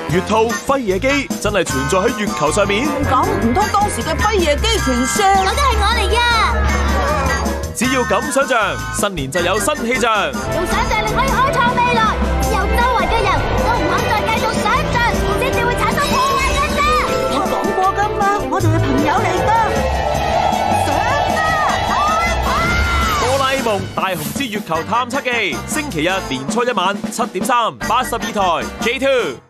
月兔輝夜姬真係存在喺月球上面。 咁唔通當時嘅輝夜姬傳說？ 嗰個係我嚟㗎。 只要咁想象，新年就有新氣象。 用想象力可以開創未來，由周圍嘅人都唔肯再繼續想象，先至會產生破壞㗎啫。 我講過㗎嘛，我哋係朋友嚟㗎。 哆啦 A 夢大雄之月球探測記，星期日年初一晚7:3，82台 J2。